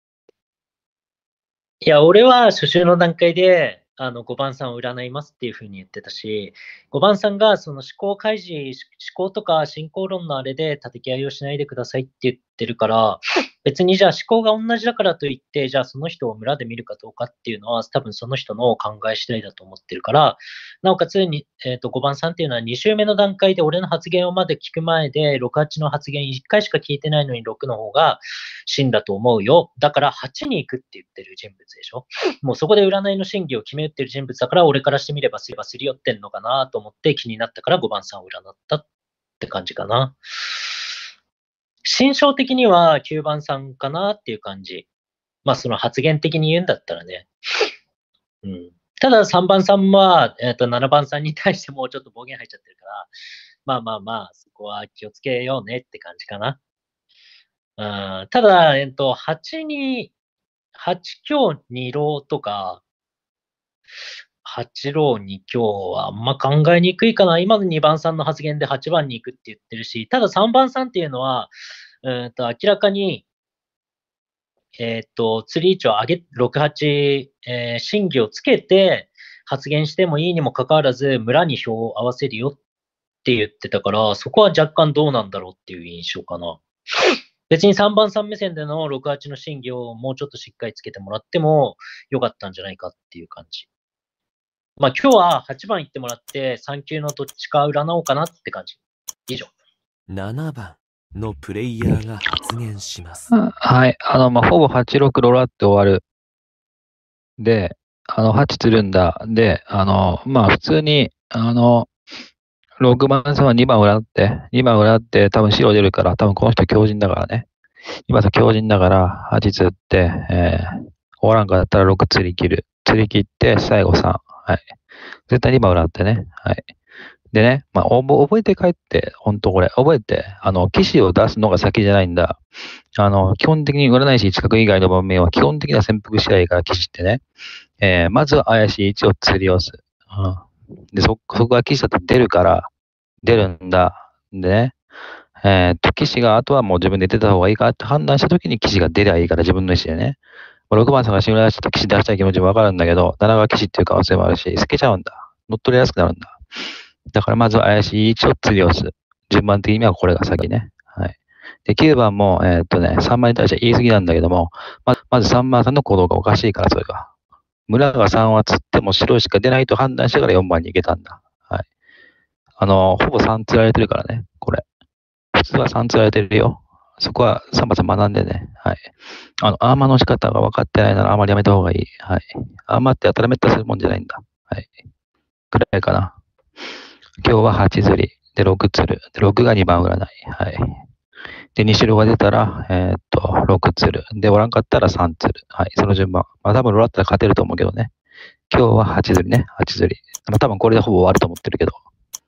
いや、俺は初週の段階で、あの、ごばんさんを占いますっていうふうに言ってたし、ごばんさんがその思考開示、思考とか進行論のあれで叩き合いをしないでくださいって言ってるから、別にじゃあ思考が同じだからといって、じゃあその人を村で見るかどうかっていうのは、多分その人の考え次第だと思ってるから、なおかつに、えっと、ごばんさんっていうのはに週目の段階で俺の発言をまで聞く前で、ろく、はちの発言いっかいしか聞いてないのにろくの方が真だと思うよ。だからはちに行くって言ってる人物でしょ。もうそこで占いの真偽を決めてる人物だから、俺からしてみればすればすり寄ってんのかなと思って気になったからごばんさんを占ったって感じかな。心象的にはきゅうばんさんかなっていう感じ。まあその発言的に言うんだったらね。うん。たださんばんさんは、えっと、ななばんさんに対してもうちょっと暴言入っちゃってるから、まあまあまあ、そこは気をつけようねって感じかな。うん、ただ、えっと、はちに、はち強に浪とか、はち浪に強はあんま考えにくいかな。今のにばんさんの発言ではちばんに行くって言ってるし、たださんばんさんっていうのは、うんと明らかに、えっと、釣り位置を上げ、ろく、はち、えー、審議をつけて発言してもいいにもかかわらず、村に票を合わせるよって言ってたから、そこは若干どうなんだろうっていう印象かな。別にさんばんさん目線でのろく、はちの審議をもうちょっとしっかりつけてもらってもよかったんじゃないかっていう感じ。まあ今日ははちばん行ってもらってさん級のどっちか占おうかなって感じ。以上。 ななばんのプレイヤーが発言します。 はい。あの、まあ、ほぼはちろくロラって終わる。で、あの、はち釣るんだ。で、あの、まあ、普通に、あの、ろくばんさんはにばん占って、にばん占って、多分白出るから、多分この人強靭だからね。今さ強靭だから、はち釣って、えー、終わらんかだったらろく釣り切る。釣り切って、最後さん。はい。絶対にばん占ってね。はい。 でね、まあ、覚覚えて帰って、本当これ、覚えて、あの、騎士を出すのが先じゃないんだ。あの、基本的に占い師一角以外の場面は基本的な潜伏試合が騎士ってね、えー、まずは怪しい位置を釣り寄す。うん、で、そ、そこが騎士だと出るから、出るんだ。でね、えー、っと、騎士があとはもう自分で出た方がいいかって判断したときに騎士が出りゃいいから自分の意思でね。ろくばんさんが信頼して騎士出したい気持ちもわかるんだけど、ななが騎士っていう可能性もあるし、透けちゃうんだ。乗っ取りやすくなるんだ。だからまずは怪しい位置を釣り寄す。順番的にはこれが先ね。はい。で、きゅうばんも、えー、っとね、さんばんに対しては言い過ぎなんだけども、ままずさんばんさんの行動がおかしいから、それが。村がさんは釣っても白しか出ないと判断してからよんばんに行けたんだ。はい。あの、ほぼさん釣られてるからね、これ。普通はさん釣られてるよ。そこはさんばんさん学んでね。はい。あの、アーマーの仕方が分かってないならあまりやめた方がいい。はい。アーマーってやたらめったらするもんじゃないんだ。はい。くらいかな。今日ははち釣り。で、ろく釣る。で、ろくがにばん占い。はい。で、に白が出たら、えー、っと、ろく釣る。で、おらんかったらさん釣る。はい。その順番。まあ多分ロラったら勝てると思うけどね。今日ははち釣りね。はち釣り。まあ多分これでほぼ終わると思ってるけど。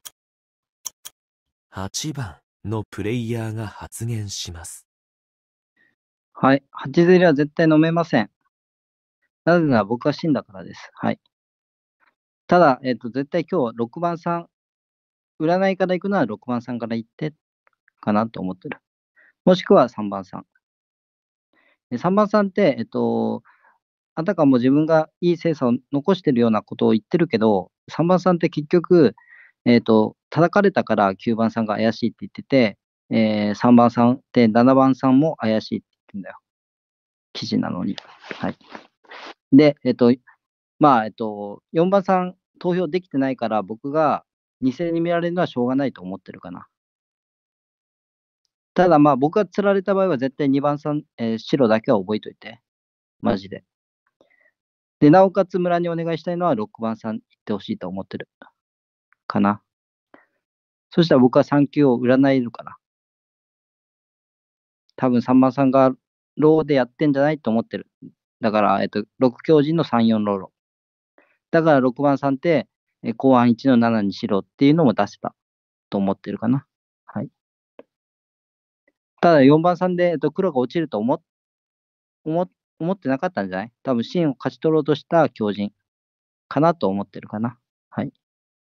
はちばんのプレイヤーが発言します。 はい。はち釣りは絶対飲めません。なぜなら僕は死んだからです。はい。ただ、えっ、と、絶対今日ろくばんさん、占いから行くならろくばんさんから行ってかなと思ってる。もしくはさんばんさん。でさんばんさんって、えっと、あたかも自分がいい精査を残してるようなことを言ってるけど、さんばんさんって結局、えっと、叩かれたからきゅうばんさんが怪しいって言ってて、えー、さんばんさんってななばんさんも怪しいって言ってんだよ。記事なのに。はい。で、えっと、まあ、えっと、よんばんさん投票できてないから僕が偽に見られるのはしょうがないと思ってるかな。ただまあ僕が釣られた場合は絶対にばんさん、えー白だけは覚えといて。マジで。で、なおかつ村にお願いしたいのはろくばんさん行ってほしいと思ってる。かな。そしたら僕はさん級を占えるかな。多分さんばんさんがローでやってんじゃないと思ってる。だから、えっと、ろく強人のさん、よんローロ。だからろくばんさんって、え後半いちのななにしろっていうのも出せたと思ってるかな。はい。ただよんばんさんで、えっと、黒が落ちると思っ思思ってなかったんじゃない？多分真を勝ち取ろうとした強人かなと思ってるかな。はい。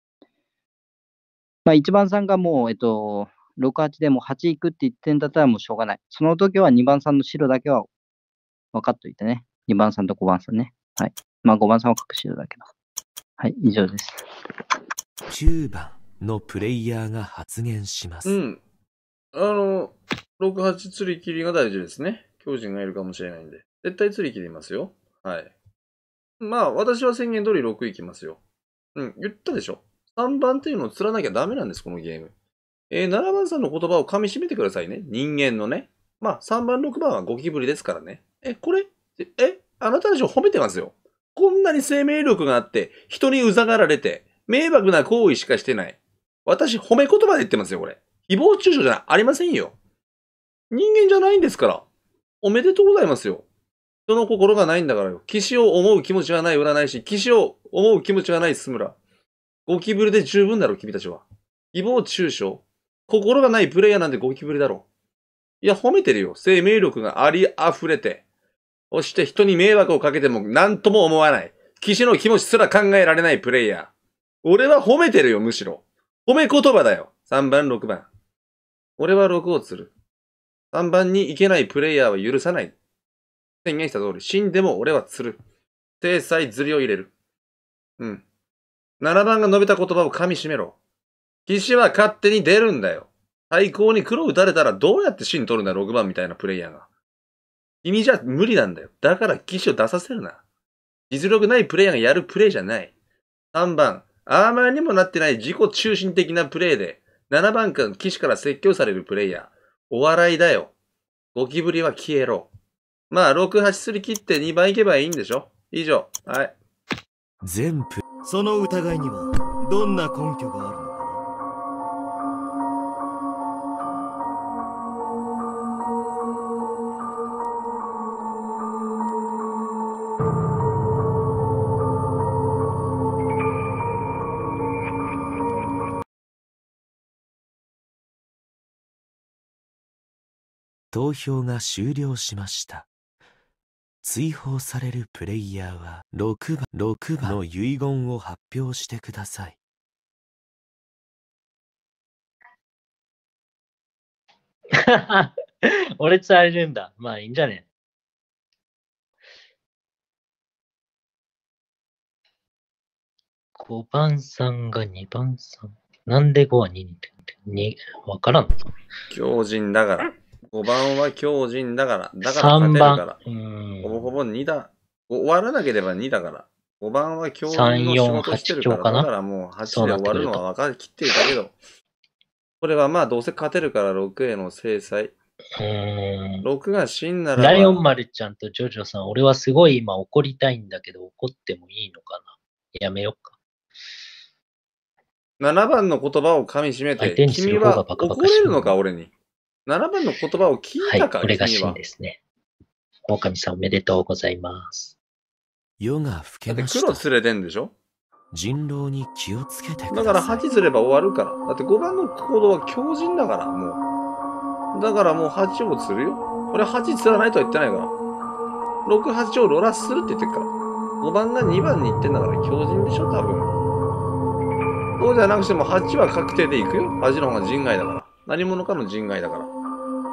まあいちばんさんがもう、えっと、ろく、はちでもはち行くって言ってんだったらもうしょうがない。その時はにばんさんの白だけは分かっといてね。にばんさんとごばんさんね。はい。まあごばんさんは隠し白だけど。はい、以上です。 きゅうばんのプレイヤーが発言します。 うん。あの、ろく、はち釣り切りが大事ですね。強人がいるかもしれないんで。絶対釣り切りますよ。はい。まあ、私は宣言通りろくいきますよ。うん、言ったでしょ。さんばんっていうのを釣らなきゃダメなんです、このゲーム。えー、ななばんさんの言葉を噛み締めてくださいね。人間のね。まあ、さんばん、ろくばんはゴキブリですからね。え、これえ、あなたたちを褒めてますよ。こんなに生命力があって、人にうざがられて、迷惑な行為しかしてない。私、褒め言葉で言ってますよ、これ。誹謗中傷じゃありませんよ。人間じゃないんですから。おめでとうございますよ。人の心がないんだからよ。騎士を思う気持ちがない占い師、騎士を思う気持ちがないスムラ。ゴキブリで十分だろ、君たちは。誹謗中傷。心がないプレイヤーなんてゴキブリだろ。いや、褒めてるよ。生命力があり溢れて。そして人に迷惑をかけても何とも思わない。騎士の気持ちすら考えられないプレイヤー。俺は褒めてるよ、むしろ。褒め言葉だよ。さんばん、ろくばん。俺はろくを釣る。さんばんに行けないプレイヤーは許さない。宣言した通り、死んでも俺は釣る。制裁釣りを入れる。うん。ななばんが述べた言葉を噛み締めろ。騎士は勝手に出るんだよ。最高に黒打たれたらどうやって芯取るんだ、ろくばんみたいなプレイヤーが。君じゃ無理なんだよ。だから騎士を出させるな。実力ないプレイヤーがやるプレイじゃない。さんばん、アーマーにもなってない自己中心的なプレイで、ななばんから騎士から説教されるプレイヤー。お笑いだよ。ゴキブリは消えろ。まあ、ろく、はちすり切ってにばん行けばいいんでしょ。以上。はい。 全部。 その疑いにはどんな根拠があるのか投票が終了しました。追放されるプレイヤーはろくばん、ろくばんの遺言を発表してください。 俺伝えるんだ。まあいいんじゃね。ごばんさんがにばんさん。なんでごはにににわからん。 強靭だから。ごばんは強靭だから。だから勝てるから。ほぼほぼにだ。終わらなければにだから。ごばんは強靭の仕事してるから。だからもうはちで終わるのは分かりきっていたけど。これはまあどうせ勝てるからろくへの制裁。ろくが死んなら。 ライオン丸ちゃんとジョジョさん、俺はすごい今怒りたいんだけど、怒ってもいいのかな。やめよっか。 ななばんの言葉を噛み締めて、君は怒れるのか、俺に。ななばんの言葉を聞いたか、 はい、これが真ですね。狼さんおめでとうございます。 夜が更けました。 だって黒連れてんでしょ？ 人狼に気をつけてください。 だからはちすれば終わるから。だってごばんの行動は強靭だから、もう。だからもうはちを釣るよ。俺はち釣らないとは言ってないから。ろく、はちをロラするって言ってるから。ごばんがにばんに行ってんだから強靭でしょ、多分。そうじゃなくてもはちは確定で行くよ。はちの方が人外だから。何者かの人外だから。うん。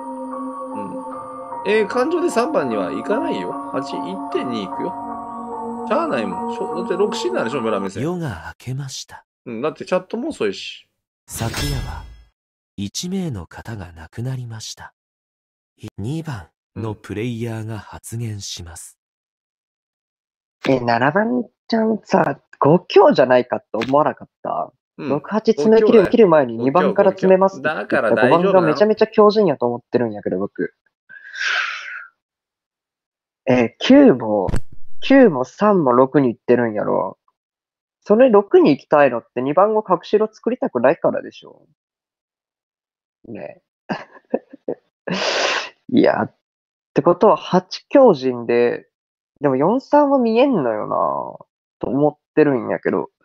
えー、感情でさんばんには行かないよ。はち行ってに行くよ。しゃあないもん。しょだってろく死んだでしょ、村目線。 夜が明けました。 うん、だってチャットも遅いし。 昨夜はいち名の方が亡くなりました。にばんのプレイヤーが発言します。 うん、え、ななばんちゃんさ、ご強じゃないかって思わなかった。うん、ろく、はち詰め切る切る前ににばんから詰めますって言ったらごばんがめちゃめちゃ強靭やと思ってるんやけど、僕。え、きゅうも、きゅうもさんもろくに行ってるんやろ。それろくに行きたいのってにばんを隠しろ作りたくないからでしょ。ねいや、ってことははち強靭で、でもよんさんは見えんのよなと思ってるんやけど、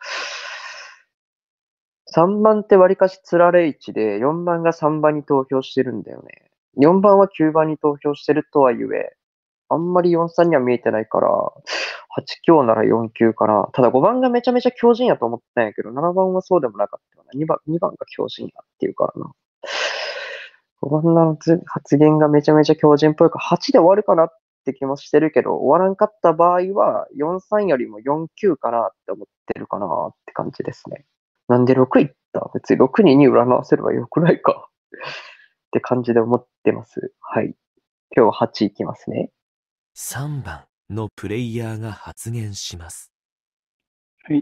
さんばんって割かしつられ位置で、よんばんがさんばんに投票してるんだよね。よんばんはきゅうばんに投票してるとはいえ、あんまりよんさんには見えてないから、はち強ならよん級かな。ただごばんがめちゃめちゃ強靭やと思ってたんやけど、ななばんはそうでもなかったかな。にばん、にばんが強靭やっていうからな。ごばんの発言がめちゃめちゃ強靭っぽいから、はちで終わるかなって気もしてるけど、終わらんかった場合は、よんさんよりもよん級かなって思ってるかなって感じですね。なんでろくいった別にろくにに占わせればよくないかって感じで思ってます。はい。今日ははちいきますね。 さんばんのプレイヤーが発言します。 はい。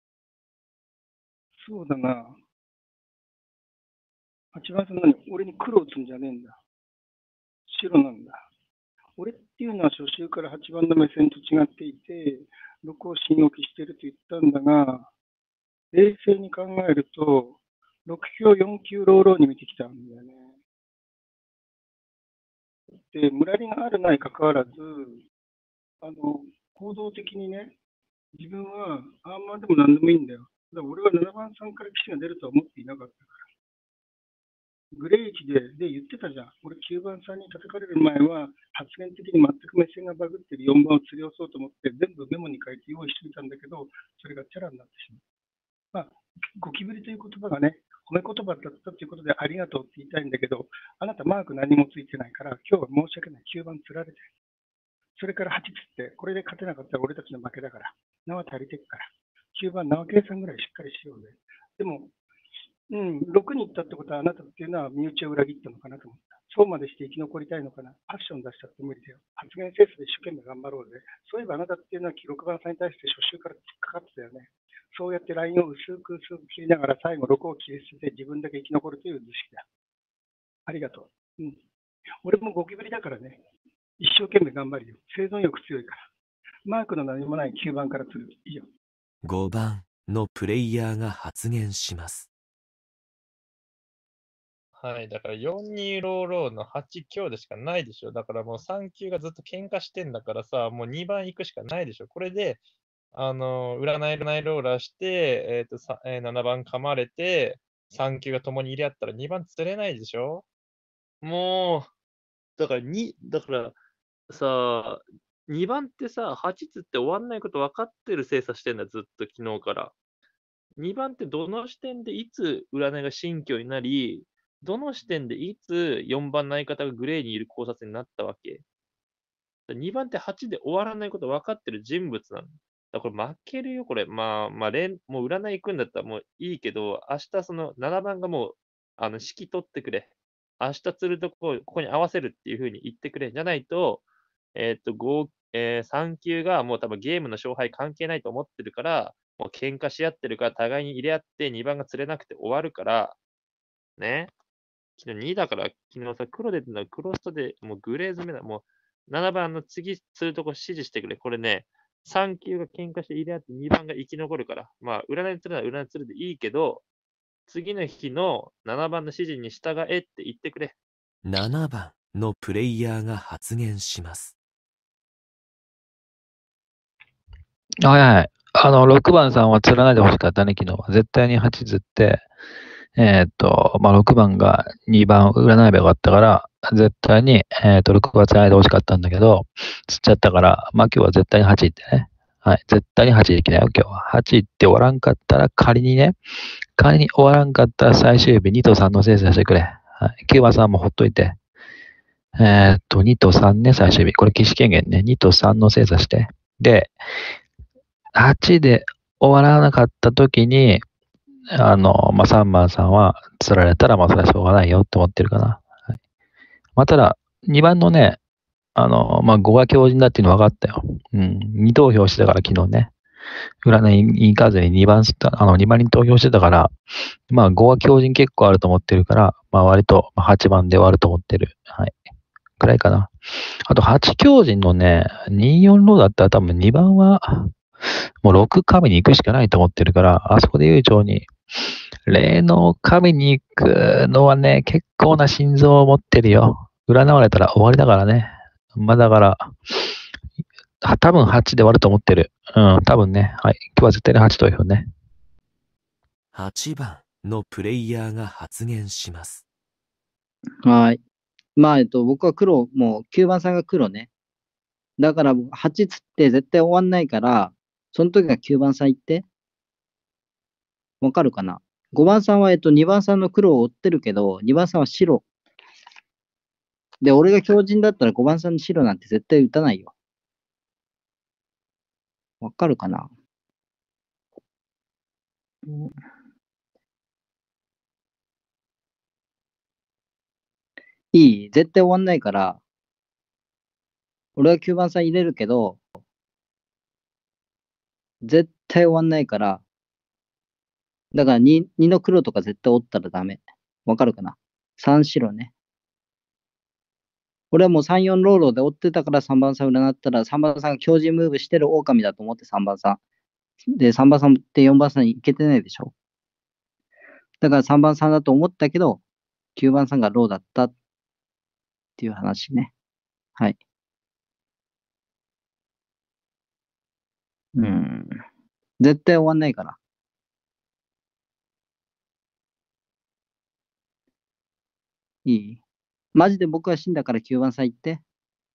そうだな。はちばんさん何俺に黒打つんじゃねえんだ。白なんだ。俺っていうのは初週からはちばんの目線と違っていて、ろくを信置きしてると言ったんだが、冷静に考えると、ろく強よん級ローローに見てきたんだよね。で、ムラリがあるない関わらず、あの、行動的にね、自分はアーマーでも何でもいいんだよ。だから俺はななばんさんから騎士が出るとは思っていなかったから。グレー位置で、で言ってたじゃん。俺きゅうばんさんに叩かれる前は、発言的に全く目線がバグってるよんばんを釣り押そうと思って、全部メモに書いて用意してみたんだけど、それがチャラになってしまう。まあ、ゴキブリという言葉がね、褒め言葉だったということでありがとうって言いたいんだけど、あなたマーク何もついてないから、今日は申し訳ない。きゅうばん釣られて。それからはち釣って、これで勝てなかったら俺たちの負けだから。縄足りてるから。きゅうばん縄計算ぐらいしっかりしようぜ。でも、うん、ろくに行ったってことはあなたっていうのは身内を裏切ったのかなと思った。そうまでして生き残りたいのかな。アクション出しちゃって無理だよ。発言センスで一生懸命頑張ろうぜ。そういえばあなたっていうのはろくばんさんに対して初週から突っかかってたよね。そうやってラインを薄く薄く切りながら最後ろくを切り捨てて自分だけ生き残るという図式だ。ありがとう。うん。俺もゴキブリだからね。一生懸命頑張るよ。生存欲強いから。マークの何もないきゅうばんから釣る。いいよ。 ごばんのプレイヤーが発言します。 はい、だからよんにローローのはち強でしかないでしょ。だからもうさん級がずっと喧嘩してんだからさ、もうにばん行くしかないでしょ。これで、あの、占い占いローラーして、えっと、さえーななばん噛まれて、さん級が共に入れ合ったらにばん釣れないでしょ。もう、 だからに、だからさ、にばんってさ、はちつって終わんないこと分かってる精査してんだ、ずっと昨日から。にばんってどの視点でいつ占いが新居になり、どの視点でいつよんばんの相方がグレーにいる考察になったわけ。にばんってはちで終わらないこと分かってる人物なの。だからこれ負けるよ、これ。まあ、まあ、連もう占い行くんだったらもういいけど、明日そのななばんがもう、あの、指揮取ってくれ。明日釣るとこ、ここに合わせるっていう風に言ってくれ。じゃないと、えーっと、ご、えー、さん級がもう多分ゲームの勝敗関係ないと思ってるから、もう喧嘩し合ってるから、互いに入れ合ってにばんが釣れなくて終わるから、ね。昨日にだから、昨日さ、黒で出たのクロストで、もうグレー詰めだ。もうななばんの次釣るとこ指示してくれ。これね、さん級が喧嘩して入れ合ってにばんが生き残るから。まあ、占い釣るなら占い釣るでいいけど、次の日のななばんの指示に従えって言ってくれ。 ななばんのプレイヤーが発言します。 はいはい。あの、ろくばんさんは釣らないでほしかったね、昨日は。絶対にはち釣って、えーっと、まあ、ろくばんがにばん占えばよかったから、絶対に、えーっと、ろくは釣らないでほしかったんだけど、釣っちゃったから、まあ、今日は絶対にはち行ってね。はい。絶対にはち行きなよ、今日は。はち行って終わらんかったら、仮にね、仮に終わらんかったら最終日にとさんの精査してくれ。はい。きゅうばんさんもほっといて。えーっと、にとさんね、最終日。これ、騎士権限ね。にとさんの精査して。で、はちで終わらなかった時に、あの、まあ、さんばんさんは釣られたら、まあ、それはしょうがないよって思ってるかな。はい、まあ、ただ、にばんのね、あの、まあ、ごが強靭だっていうの分かったよ。うん。に投票してたから、昨日ね。占いに行かずににばん、あの、にばんに投票してたから、まあ、ごが強靭結構あると思ってるから、まあ、割とはちばんで終わると思ってる。はい。くらいかな。あと、はち強靭のね、によんローだったら多分にばんは、もうろく神に行くしかないと思ってるから、あそこで悠長に、霊の神に行くのはね、結構な心臓を持ってるよ。占われたら終わりだからね。まあだから、多分はちで終わると思ってる。うん、多分ね。はい。今日は絶対にはち投票ね。 はちばんのプレイヤーが発言します。 はい。まあ、えっと、僕は黒、もうきゅうばんさんが黒ね。だから、はちつって絶対終わんないから、その時がきゅうばんさん行って。わかるかな？ ご 番さんは、えっと、にばんさんの黒を追ってるけど、にばんさんは白。で、俺が強靭だったらごばんさんの白なんて絶対打たないよ。わかるかな？うん、いい？絶対終わんないから、俺はきゅうばんさん入れるけど、絶対終わんないから、だから 2, 2の黒とか絶対折ったらダメ。わかるかな？ さん 白ね。俺はもうさん、よんローローで追ってたからさんばんさん占ったらさんばんさんが強靭ムーブしてる狼だと思ってさんばんさん。で、さんばんさんってよんばんさんにいけてないでしょ。だからさんばんさんだと思ったけど、きゅうばんさんがローだったっていう話ね。はい。うん。絶対終わんないから。いい？マジで僕は死んだからきゅうばんさん行って。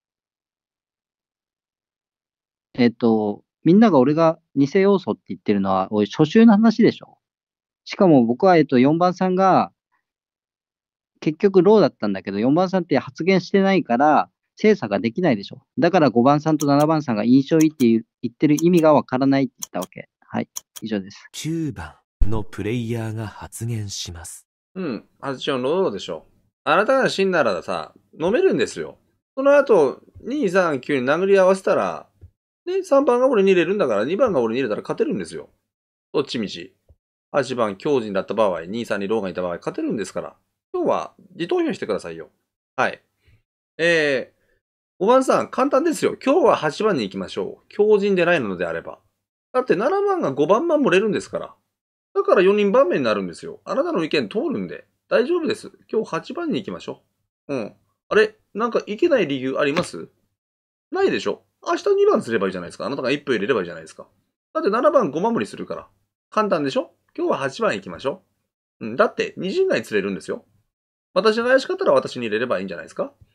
えっと、みんなが俺が偽要素って言ってるのは、おい、初週の話でしょ。しかも僕は、えっと、よんばんさんが、結局ローだったんだけど、よんばんさんって発言してないから、精査ができないでしょ。だからごばんさんとななばんさんが印象いいって言ってる意味がわからないって言ったわけ。はい、以上です。 きゅうばんのプレイヤーが発言します。 うん、はちよんローでしょ。あなたが死んだらさ、飲めるんですよ。その後、に、さん、きゅうに殴り合わせたら、ね、さんばんが俺に入れるんだから、にばんが俺に入れたら勝てるんですよ。どっちみち。はちばん強靭だった場合、に、さんにローがいた場合、勝てるんですから。今日は自投票してくださいよ。はい。えー、ごばんさん、簡単ですよ。今日ははちばんに行きましょう。強靭でないのであれば。だってななばんがごばんまん漏れるんですから。だからよにんばんめになるんですよ。あなたの意見通るんで。大丈夫です。今日はちばんに行きましょう。うん。あれなんかいけない理由あります？ないでしょ。明日にばんすればいいじゃないですか。あなたがいっぷん入れればいいじゃないですか。だってななばんご守りするから。簡単でしょ。今日ははちばん行きましょう。うん。だって、に陣外釣れるんですよ。私が怪しかったら私に入れればいいんじゃないですか。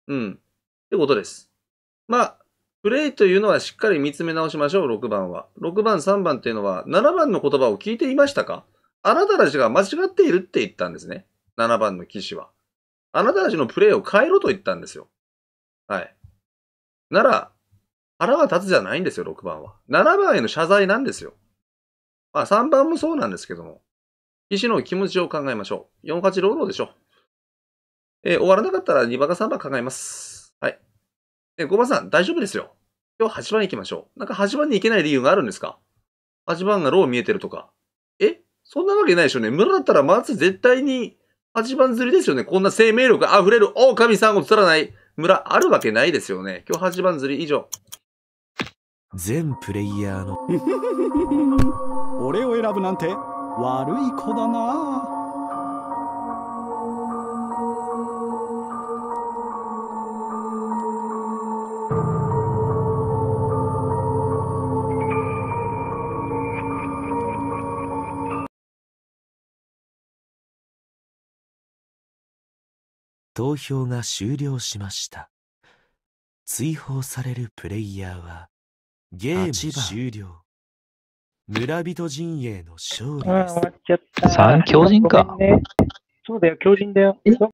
うん。ってことです。まあ、プレイというのはしっかり見つめ直しましょう、ろくばんは。ろくばん、さんばんっていうのは、ななばんの言葉を聞いていましたか？あなたたちが間違っているって言ったんですね。ななばんの騎士は。あなたたちのプレイを変えろと言ったんですよ。はい。なら、腹が立つじゃないんですよ、ろくばんは。ななばんへの謝罪なんですよ。まあ、さんばんもそうなんですけども。騎士の気持ちを考えましょう。よんはち労働でしょう。えー終わらなかったらにばんかさんばん考えます。はい。えーごばんさん、大丈夫ですよ。今日はちばん行きましょう。なんかはちばんに行けない理由があるんですか？ はち 番がロー見えてるとか。えそんなわけないでしょうね。村だったらまず絶対にはちばん釣りですよね。こんな生命力溢れる狼さんを釣らない村あるわけないですよね。今日はちばん釣り以上。 全プレイヤーの俺を選ぶなんて悪い子だな。 投票が終了しました。追放されるプレイヤーはゲーム終了。村人陣営の勝利ああ、 です。 終わっちゃった。 三強人かごめんね。そうだよ、強人だよ。